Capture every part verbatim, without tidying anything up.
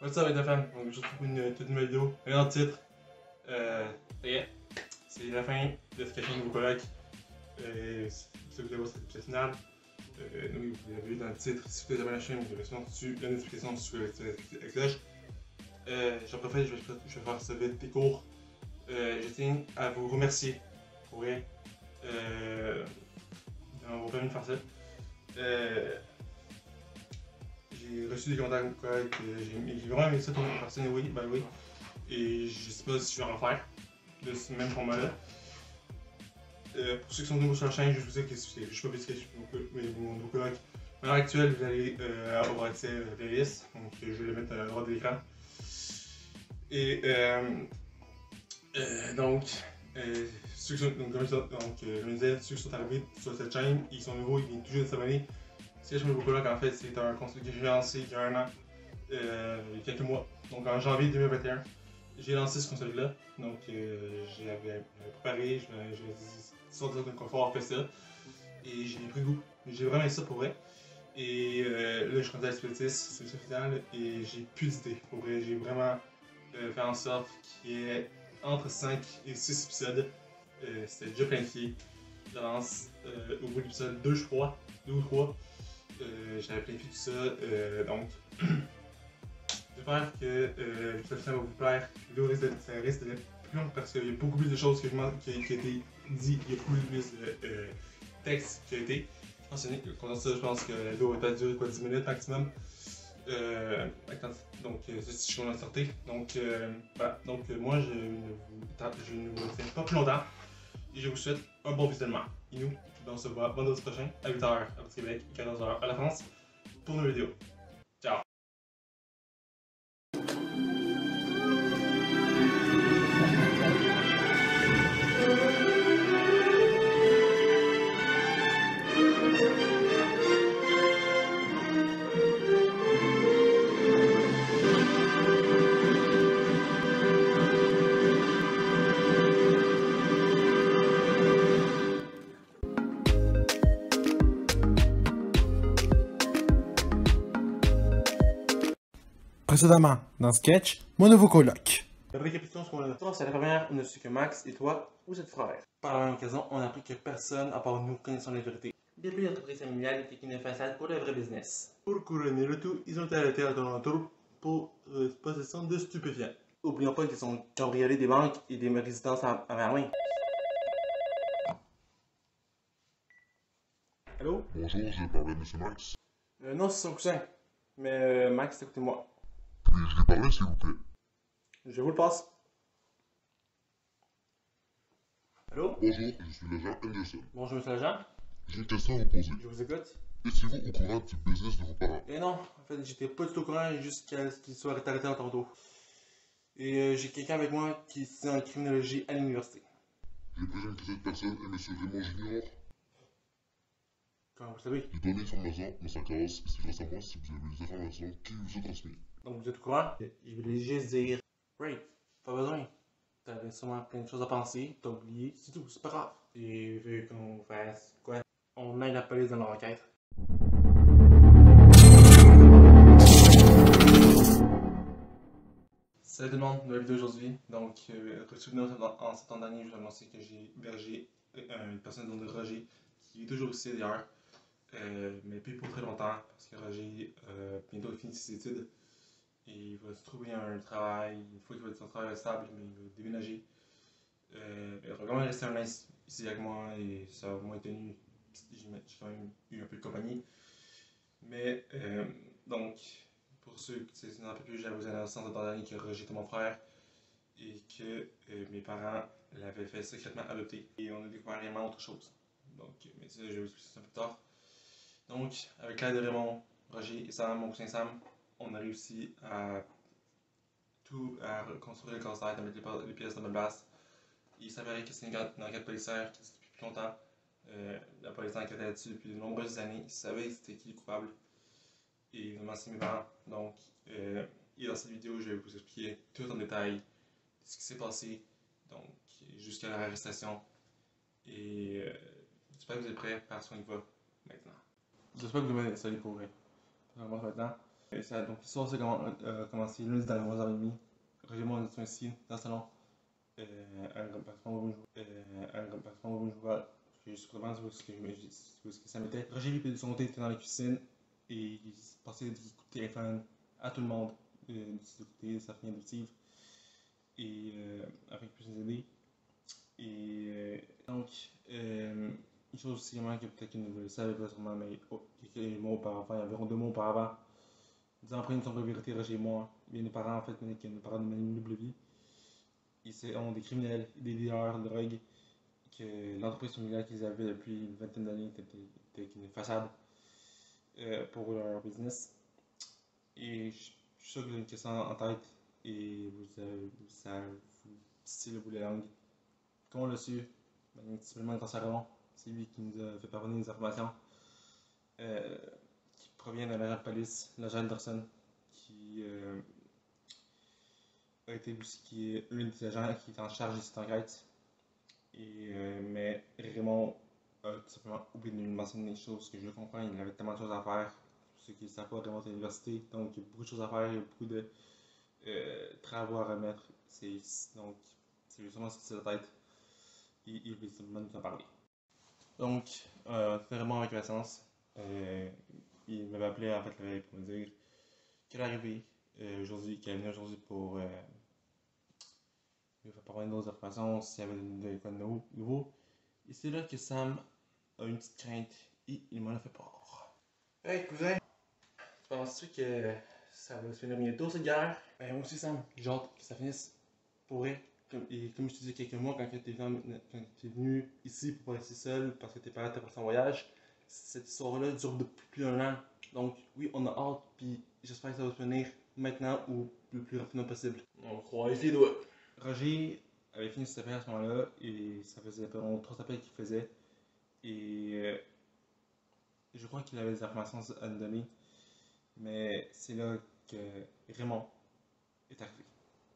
What's up les fans? Donc je retrouve une toute nouvelle vidéo, un autre titre. Euh, ça y est, c'est la fin de ce cachot de nouveau coloc. Euh, si vous allez voir cette pièce finale. Euh, oui, vous l'avez vu dans le titre. Si vous êtes abonné à la chaîne, vous avez sûrement reçu la notification sur la cloche. Euh, J'en profite, je vais, je vais faire ça vite et court. Euh, je tiens à vous remercier pour vrai euh, d'avoir permis de faire ça. Euh, J'ai reçu des commentaires corrects, j'ai vraiment aimé ça tourner en personne, oui, ben oui. Et je sais pas si je vais en faire de ce même format-là. Euh, pour ceux qui sont nouveaux sur la chaîne, je vous dis que je suis pas plus que mon nouveau coloc. À l'heure actuelle, vous allez euh, avoir accès à la playlist, donc je vais le mettre à droite de l'écran. Et euh, euh, donc, euh, ceux qui sont, donc, comme ça, donc, euh, je me disais, ceux qui sont arrivés sur cette chaîne, ils sont nouveaux, ils viennent tout juste de s'abonner. C'est mon nouveau coloc, en fait, c'est un concept que j'ai lancé il y a un an, euh, il y a quelques mois, donc en janvier deux mille vingt et un. J'ai lancé ce concept-là, donc euh, j'avais préparé, je me dit, sorti de mon confort, fait ça, et j'ai pris goût. J'ai vraiment aimé ça pour vrai. Et euh, là, je suis rendu à l'exploitis, c'est ça final, et j'ai plus d'idées. Pour vrai, j'ai vraiment euh, fait en sorte qu'il y ait entre cinq et six épisodes. Euh, C'était déjà planifié. Je lance euh, au bout de l'épisode deux, je crois, deux ou trois. Euh, J'avais planifié tout ça, euh, donc j'espère que euh, l'épisode final va vous plaire. La vidéo risque ça risque d'être plus long parce qu'il y a beaucoup plus de choses que je qui, qui a été dit, il y a beaucoup plus de euh, texte qui a été mentionné. Contre ça, je pense que la vidéo va peut-être durer quoi, dix minutes maximum. Euh, donc, euh, c'est ce qu'on a sorti. Donc, euh, voilà. Donc, euh, moi, je ne vous, je ne vous tiens pas plus longtemps et je vous souhaite un bon visionnement. Et nous, on se voit vendredi prochain à huit heures à Québec et quatorze heures à la France pour nos vidéos. Ciao! Précédemment, dans Sketch, mon nouveau coloc. Récapitulons ce qu'on a dit. C'est la première, on a su que Max et toi, vous êtes frères. Par la même occasion, on a appris que personne, à part nous, connaissant la vérité. Bientôt, l'entreprise familiale était qu'une façade pour le vrai business. Pour couronner le tout, ils ont été arrêtés à Toronto pour euh, possession de stupéfiants. Oublions pas qu'ils ont cambriolé des banques et des résidences à, à Marouin. Allô? Bonjour, je parle à monsieur Max. Euh, non, c'est son cousin. Mais euh, Max, écoutez-moi. Puis-je lui parler, s'il vous plaît? Je vous le passe. Allô? Bonjour, je suis l'agent Anderson. Bonjour, monsieur l'agent. J'ai une question à vous poser. Je vous écoute. Étiez-vous au courant du business de vos parents? Et non, en fait, j'étais pas du tout au courant jusqu'à ce qu'il soit arrêté à Toronto. Et euh, j'ai quelqu'un avec moi qui étudie en criminologie à l'université. Je présume que cette personne est monsieur Raymond Junior. Comment vous savez? Les données sont présentes dans sa classe et c'est grâce à moi si vous avez des informations qui vous ont transmises. Donc vous êtes au courant? Je voulais juste dire, great, pas besoin. T'avais sûrement plein de choses à penser, t'as oublié, c'est tout, c'est pas grave. Et vu qu'on fasse quoi? On aide la police dans leur enquête. Salut tout le monde, nouvelle vidéo aujourd'hui. Donc, euh, souvenez en septembre dernier, je vous ai annoncé que j'ai hébergé euh, une personne de nom de Roger, qui est toujours ici d'ailleurs, euh, mais plus pour très longtemps, parce que Roger euh, bientôt il finit ses études. Et il va se trouver un travail, une fois qu'il va être son travail stable, mais il va déménager. Euh, il va quand même rester un an ici avec moi et ça va moins tenu. J'ai quand même eu un peu de compagnie. Mais, euh, donc, pour ceux qui sont un peu plus, j'avais vous annoncer en dernier que Roger était mon frère et que euh, mes parents l'avaient fait secrètement adopter. Et on a découvert réellement autre chose. Donc, mais ça, je vais vous expliquer ça un peu plus tard. Donc, avec l'aide de Raymond, Roger et Sam, mon cousin Sam, on a réussi à tout à reconstruire le casse-tête, à mettre les, les pièces dans ma place. Il s'avérait que c'est une, une enquête policière qui existe depuis plus longtemps. Euh, la police enquêtait là-dessus depuis de nombreuses années. Il savait c'était qui le coupable. Et évidemment, c'est mes parents. Donc, euh, et dans cette vidéo, je vais vous expliquer tout en détail ce qui s'est passé, donc jusqu'à l'arrestation. Et euh, j'espère que vous êtes prêts parce qu'on y va maintenant. J'espère que vous m'avez installé pour vrai. On va maintenant. Et ça, donc l'histoire s'est euh, commencé lundi dans les onze heures trente. Roger et moi, on était ici, dans le salon. Euh, un grand patron rouge. Euh, un grand patron rouge. Voilà. Je suis vraiment où ce que, où ce que ça m'était. Roger, lui, de son côté, était dans la cuisine. Et il passait des coups de téléphone à tout le monde. Euh, de ses côtés, de sa famille adoptive. Et euh, afin qu'il puisse nous aider. Et euh, donc, euh, une chose aussi vraiment que peut-être qu'il ne le savait pas sûrement, mais oh, quelques mois auparavant, il y a environ deux mois auparavant, disant après une sombre vérité, Roger et moi, bien nos parents en fait, mais que nos parents de une double vie, ils ont des criminels, des dealers de drogue, que l'entreprise familiale qu'ils avaient depuis une vingtaine d'années était une façade euh, pour leur business. Et je suis sûr que vous avez une question en tête et vous avez, ça vous titille le bout de la langue. Comment on l'a su? Ben, simplement grâce à Raymond. C'est lui qui nous a fait parvenir des informations euh, qui proviennent de l'agent de police, l'agent Anderson, qui euh, a été aussi qui est l'un des agents qui est en charge de cette enquête. Et, euh, mais Raymond a tout simplement oublié de nous mentionner des choses que je comprends. Il avait tellement de choses à faire. Pour ceux qui ne savent pas, Raymond est à l'université, donc il y a beaucoup de choses à faire, il y a beaucoup de euh, travaux à remettre. Donc, c'est justement sorti de la tête. Et il veut simplement nous en parler. Donc, euh, vraiment avec patience, euh, il m'avait appelé en fait la veille pour me dire qu'elle est arrivée euh, aujourd'hui, qu'elle est venue aujourd'hui pour euh, lui faire parler d'autres informations, s'il y avait des quoi de nouveau. Et c'est là que Sam a une petite crainte et il m'en a fait part. Hey cousin, penses-tu que ça va se finir bientôt cette guerre? Ben moi aussi Sam, j'ai hâte que ça finisse pour vrai. Comme, et comme je te disais quelques mois, quand tu es venu, venu ici pour pas rester seul parce que tes parents étaient partis en voyage, cette histoire-là dure depuis plus d'un an. Donc oui, on a hâte, puis j'espère que ça va se finir maintenant ou le plus rapidement possible. On croise les doigts. Roger avait fini ses appels à ce moment-là et ça faisait environ trois appels qu'il faisait. Et euh, je crois qu'il avait des informations à nous donner. Mais c'est là que Raymond est arrivé.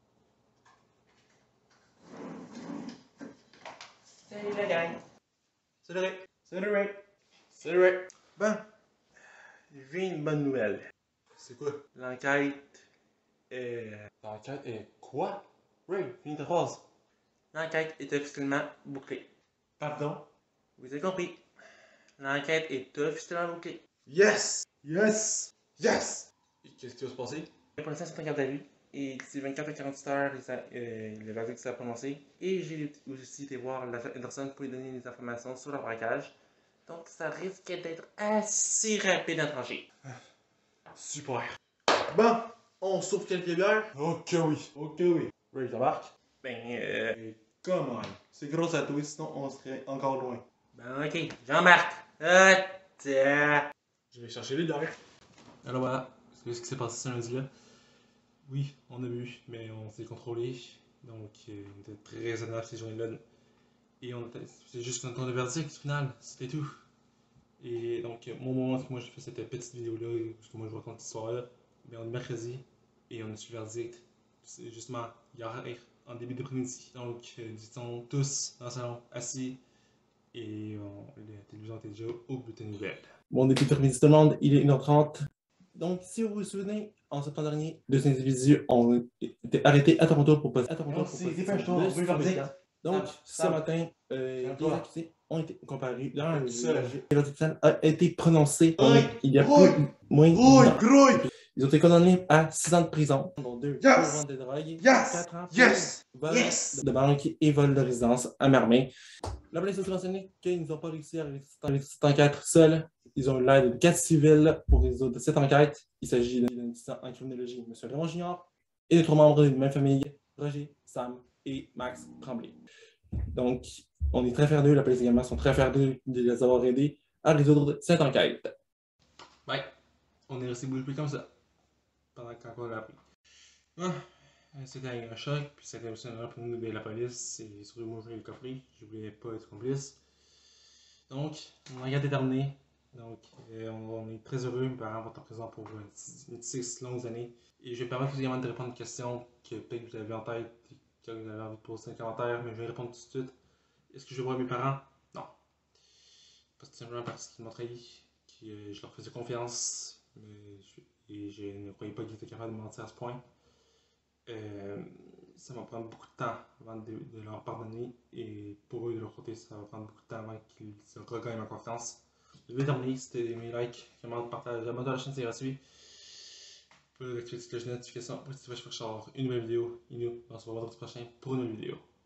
Salut la gang! Salut Rick! Salut Rick! Salut Rick! Bon, j'ai une bonne nouvelle. C'est quoi? L'enquête est... L'enquête est quoi? Rick, finis ta phrase. L'enquête est officiellement bouclée. Pardon? Vous avez compris. L'enquête est officiellement bouclée. Yes! Yes! Yes! Et qu'est-ce qui va se passer? Pour l'instant, c'est en garde à vue. Et d'ici vingt-quatre à quarante-huit heures, euh, le verdict sera prononcé. Et j'ai aussi été voir l'agent Anderson pour lui donner des informations sur le braquage. Donc ça risque d'être assez rapide à trancher. Super. Bon, on sauve quelques bières? Ok oui. Ok oui. Ray, t'embarques? Ben euh... Come on. C'est gros à toi, sinon on serait encore loin. Ben ok, j'embarque. Ah, je vais chercher les bières. Alors voilà, c'est ce qui s'est passé ce lundi-là. Oui, on a bu, mais on s'est contrôlé. Donc, euh, on était très raisonnable ces journées-là. Et on était. C'est juste qu'on a le verdict final, c'était tout. Et donc, mon moment que moi j'ai fait cette petite vidéo-là, parce que moi je vous raconte cette histoire-là, mais on est mercredi et on a su le verdict. C'est justement hier, en début d'après-midi. Donc, euh, disons tous dans le salon, assis, et on, la télévision était déjà au bulletin de nouvelles. Bon début d'après-midi tout le monde, il est une heure trente. Donc, si vous vous souvenez, en septembre dernier, deux individus ont été arrêtés à Toronto pour poser à Toronto pour poser de stupéfiants. Donc, ce matin, euh, les accusés ont été comparés. Là, le verdict a été prononcé il y a plus moins de Ils ont été condamnés à six ans de prison, dont deux pour vente de drogue, quatre ans pour vol de banque et vol de résidence à Mermain. La police a mentionné qu'ils n'ont pas réussi à résoudre cette enquête seuls. Ils ont eu l'aide de quatre civils pour résoudre cette enquête. Il s'agit d'un étudiant en criminologie, M. Raymond Junior, et de trois membres d'une même famille, Roger, Sam et Max Tremblay. Donc, on est très fiers d'eux, la police également sont très fiers d'eux de les avoir aidés à résoudre cette enquête. Ouais, on est resté bouche comme ça, pendant qu'on l'a appris. Ah, c'était un choc, puis c'était aussi un honneur pour nous de la police, et surtout moi je voulais le coffrer, je voulais pas être complice. Donc, mon enquête est terminée. Donc, euh, on, on est très heureux, mes parents vont être présents pour euh, six longues années. Et je vais me permettre également de répondre à une question que peut-être que vous avez en tête et que vous avez envie de poser dans les commentaires, mais je vais répondre tout de suite. Est-ce que je vois mes parents? Non. Parce que simplement parce qu'ils m'ont trahi, que euh, je leur faisais confiance, mais je, et je ne croyais pas qu'ils étaient capables de mentir à ce point. Euh, ça va prendre beaucoup de temps avant de, de leur pardonner, et pour eux, de leur côté, ça va prendre beaucoup de temps avant qu'ils se regagnent ma confiance. Je vais terminer, c'était mes likes, comment partager, abonne-toi à la chaîne, c'est gratuit. Pour l'activité de la notification, pour que tu vas chercher une nouvelle vidéo, et nous, on se revoit vendredi prochain pour une nouvelle vidéo.